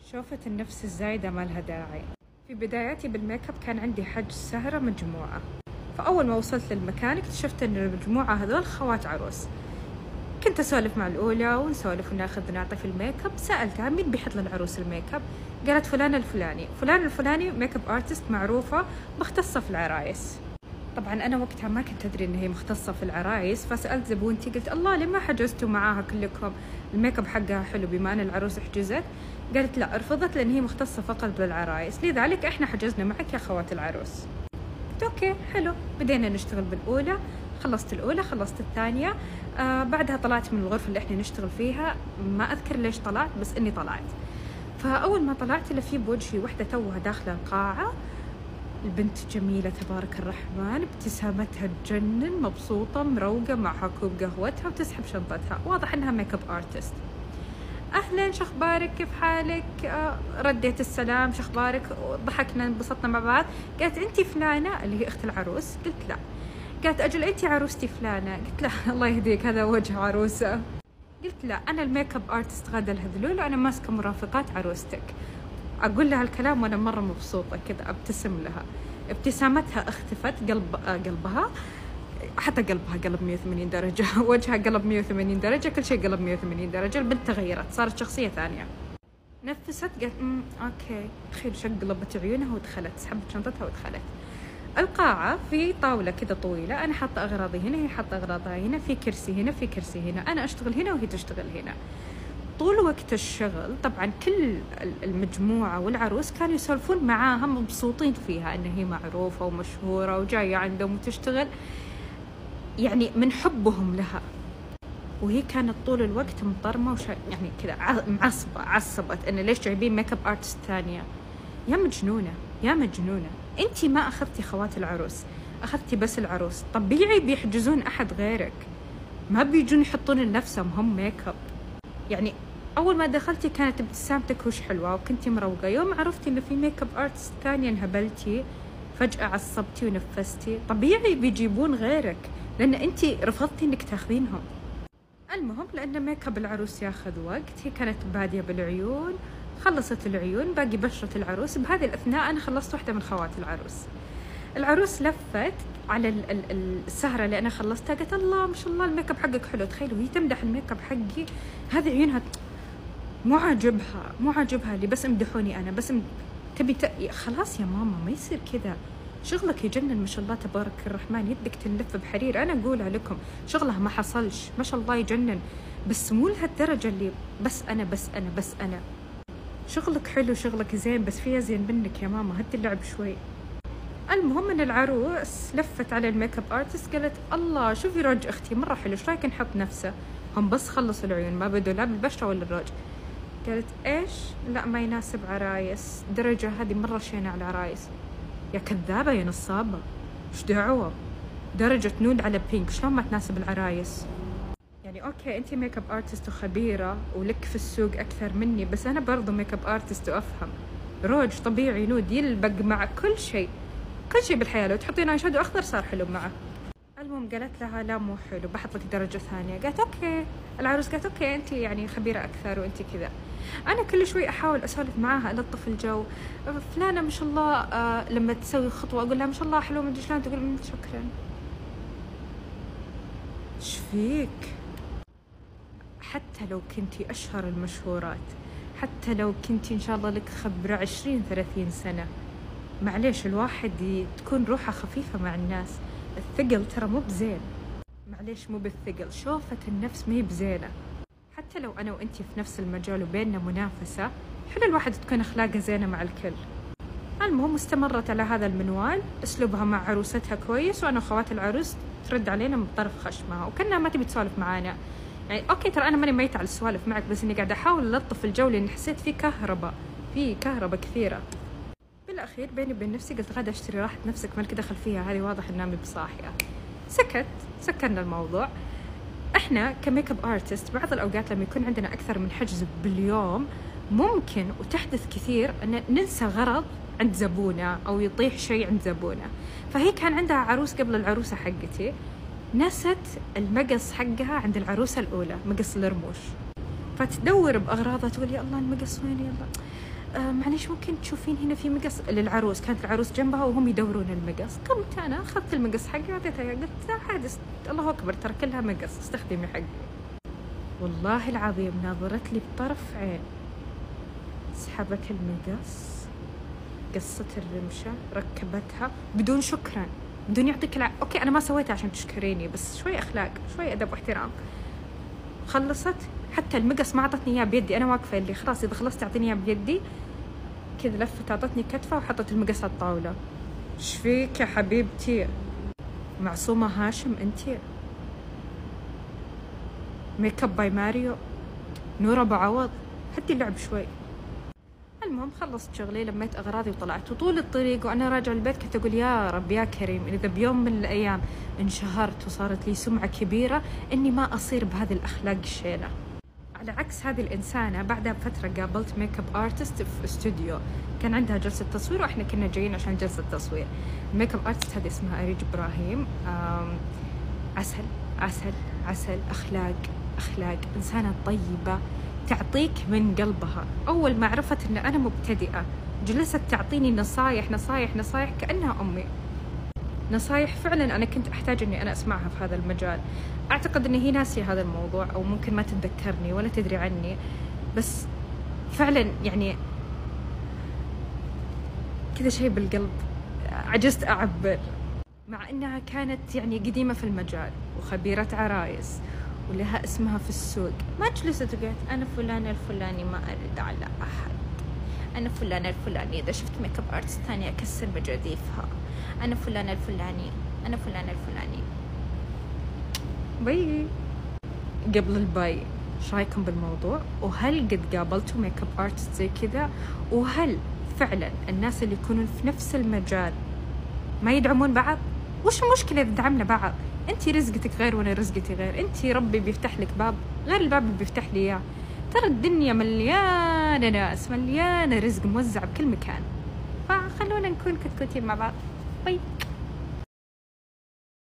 شوفة النفس الزايدة ما لها داعي. في بداياتي بالميك اب كان عندي حجز سهرة مجموعة، فأول ما وصلت للمكان اكتشفت إن المجموعة هذول خوات عروس. كنت أسولف مع الأولى ونسولف وناخذ ونعطي في الميك اب. سألتها مين بيحط للعروس الميك اب؟ قالت فلان الفلاني. فلان الفلاني ميك اب ارتست معروفة مختصة في العرايس. طبعا أنا وقتها ما كنت أدري إن هي مختصة في العرايس، فسألت زبونتي قلت الله ليه ما حجزتوا معاها كلكم؟ الميك اب حقها حلو بما أن العروس حجزت. قالت لا، رفضت لأن هي مختصة فقط بالعرايس، لذلك إحنا حجزنا معك يا خوات العروس. قلت أوكي حلو. بدينا نشتغل بالأولى، خلصت الأولى خلصت الثانية. بعدها طلعت من الغرفة اللي إحنا نشتغل فيها، ما أذكر ليش طلعت بس إني طلعت. فأول ما طلعت اللي في بوجهي وحدة توها داخلة القاعة، البنت جميلة تبارك الرحمن، ابتسامتها تجنن، مبسوطة مروقة معها كوب قهوتها وتسحب شنطتها، واضح إنها ميك اب ارتست. أهلا شخبارك كيف حالك؟ رديت السلام شخبارك، ضحكنا انبسطنا مع بعض. قالت أنتي فلانة اللي هي أخت العروس؟ قلت لا. قالت أجل أنتي عروستي فلانة؟ قلت لا الله يهديك هذا وجه عروسة. قلت لا أنا الميك اب ارتست غادة الهذلول وأنا ماسكة مرافقات عروستك. أقول لها الكلام وأنا مرة مبسوطة كذا، أبتسم لها. ابتسامتها اختفت، قلبها حتى قلبها قلب 180 درجة، وجهها قلب 180 درجة، كل شيء قلب 180 درجة. البنت تغيرت، صارت شخصية ثانية. نفست قالت أوكي خير، شقلبت عيونها ودخلت، سحبت شنطتها ودخلت القاعة. في طاولة كذا طويلة، أنا حاطة أغراضي هنا، هي حاطة أغراضها هنا، في كرسي هنا، في كرسي هنا، أنا أشتغل هنا وهي تشتغل هنا. طول وقت الشغل طبعا كل المجموعة والعروس كانوا يسولفون معاها مبسوطين فيها إن هي معروفة ومشهورة وجاية عندهم وتشتغل، يعني من حبهم لها. وهي كانت طول الوقت مطرمة يعني كذا معصبة، عصبت إن ليش جايبين ميك اب ارتست ثانية. يا مجنونة يا مجنونة، انتي ما أخذتي خوات العروس، أخذتي بس العروس. طبيعي بيحجزون أحد غيرك، ما بيجون يحطون لنفسهم هم ميك اب. يعني أول ما دخلتي كانت ابتسامتك وش حلوة وكنتي مروقة، يوم عرفتي إنه في ميك اب ارتست ثانية انهبلتي، فجأة عصبتي ونفستي. طبيعي بيجيبون غيرك لأن أنتي رفضتي إنك تاخذينهم. المهم لأن ميك اب العروس ياخذ وقت، هي كانت بادية بالعيون، خلصت العيون، باقي بشرة العروس. بهذه الأثناء أنا خلصت واحدة من خوات العروس. العروس لفت على السهرة اللي أنا خلصتها، قالت الله ما شاء الله الميك اب حقك حلو. تخيلوا هي تمدح الميك اب حقي، هذه عيونها مو عاجبها اللي بس امدحوني أنا، بس تبي خلاص يا ماما ما يصير كذا، شغلك يجنن ما شاء الله تبارك الرحمن، يدك تنلف بحرير. أنا أقولها لكم شغلها ما حصلش ما شاء الله يجنن، بس مو لهالدرجة اللي بس أنا. شغلك حلو شغلك زين، بس فيها زين منك يا ماما، هدي اللعب شوي. المهم ان العروس لفت على الميك اب ارتست، قالت الله شوفي روج اختي مره حلو، ايش رايك نحط نفسه؟ هم بس خلصوا العيون ما بدوا لا بالبشره ولا الروج. قالت ايش؟ لا ما يناسب عرايس، درجه هذه مره شينه على العرايس. يا كذابه يا نصابه، ايش دعوه؟ درجه نود على بينك شلون ما تناسب العرايس؟ يعني اوكي انتي ميك اب ارتست وخبيره ولك في السوق اكثر مني، بس انا برضو ميك اب ارتست وافهم. روج طبيعي نود يلبق مع كل شيء بالحياه، لو تحطين اي شادو اخضر صار حلو معه. المهم قالت لها لا مو حلو، بحط لك درجه ثانيه. قالت اوكي. العروس قالت اوكي انت يعني خبيره اكثر وانت كذا. انا كل شوي احاول اسولف معاها الطف الجو. فلانه ما شاء الله لما تسوي خطوه اقول لها ما شاء الله حلو ما ادري شلون، تقول شكرا. ايش فيك؟ حتى لو كنتي اشهر المشهورات، حتى لو كنتي ان شاء الله لك خبره 20-30 سنه، معليش الواحد تكون روحه خفيفة مع الناس. الثقل ترى مو بزين، معليش مو بالثقل، شوفة النفس ما هي بزينة. حتى لو أنا وأنتي في نفس المجال وبيننا منافسة، حلو الواحد تكون أخلاقه زينة مع الكل. المهم استمرت على هذا المنوال، أسلوبها مع عروستها كويس، وأنا وخوات العروس ترد علينا من طرف خشمها وكأنها ما تبي تسولف معانا. يعني أوكي ترى أنا ماني ميتة على السوالف معك، بس إني قاعدة أحاول ألطف الجو لأن حسيت في كهرباء كثيرة. بالأخير بيني وبين نفسي قلت غدا اشتري راحة نفسك، مالك دخل فيها، هذه واضح انها مي بصاحية. سكرنا الموضوع. احنا كميك اب ارتست بعض الاوقات لما يكون عندنا اكثر من حجز باليوم ممكن وتحدث كثير ان ننسى غرض عند زبونة او يطيح شيء عند زبونة. فهي كان عندها عروس قبل العروسة حقتي، نست المقص حقها عند العروسة الاولى، مقص الرموش، فتدور باغراضها تقول يا الله المقص وين، يلا معليش ممكن تشوفين هنا في مقص للعروس. كانت العروس جنبها وهم يدورون المقص. قمت أنا أخذت المقص حقي وعطيتها، قلت لا عادي الله أكبر ترى كلها مقص، استخدمي حقي. والله العظيم ناظرت لي بطرف عين، سحبت المقص، قصت الرمشة، ركبتها بدون شكرا، بدون يعطيك أوكي أنا ما سويتها عشان تشكريني، بس شوي أخلاق، شوي أدب واحترام. خلصت، حتى المقص ما أعطتني إياه بيدي، أنا واقفة اللي خلاص إذا خلصت أعطيني إياه بيدي كذا. لفت أعطتني كتفة وحطت المقص على الطاولة. إيش فيك يا حبيبتي؟ معصومة هاشم أنتي؟ ميك اب باي ماريو؟ نور أبو عوض؟ هدي اللعب شوي. المهم خلصت شغلي، لميت أغراضي وطلعت، وطول الطريق وأنا راجعة البيت كنت أقول يا رب يا كريم إذا بيوم من الأيام انشهرت وصارت لي سمعة كبيرة إني ما أصير بهذه الأخلاق الشينة. على عكس هذه الإنسانة بعدها بفترة قابلت ميك اب ارتست في استوديو، كان عندها جلسة تصوير وإحنا كنا جايين عشان جلسة تصوير. الميك اب ارتست هذه اسمها أريج إبراهيم. عسل عسل عسل، أخلاق، إنسانة طيبة تعطيك من قلبها. أول ما عرفت إن أنا مبتدئة جلست تعطيني نصايح كأنها أمي، نصايح فعلا أنا كنت أحتاج إني أنا أسمعها في هذا المجال. أعتقد إن هي ناسية هذا الموضوع أو ممكن ما تتذكرني ولا تدري عني، بس فعلا يعني كذا شيء بالقلب، عجزت أعبر. مع إنها كانت يعني قديمة في المجال وخبيرة عرايس ولها اسمها في السوق، ما جلست وقالت أنا فلانة الفلاني ما أرد على أحد، أنا فلانة الفلاني إذا شفت ميك اب ارتست ثانية أكسر مجاديفها، أنا فلانة الفلاني. باي. قبل الباي ايش رايكم بالموضوع؟ وهل قد قابلتوا ميك اب ارتست زي كذا؟ وهل فعلا الناس اللي يكونون في نفس المجال ما يدعمون بعض؟ وش المشكلة إذا دعمنا بعض؟ أنتي رزقتك غير وأنا رزقتي غير، أنتي ربي بيفتح لك باب غير الباب اللي بيفتح لي إياه. ترى الدنيا مليانة ناس، مليانة رزق موزع بكل مكان، فخلونا نكون كتكوتين مع بعض. باي.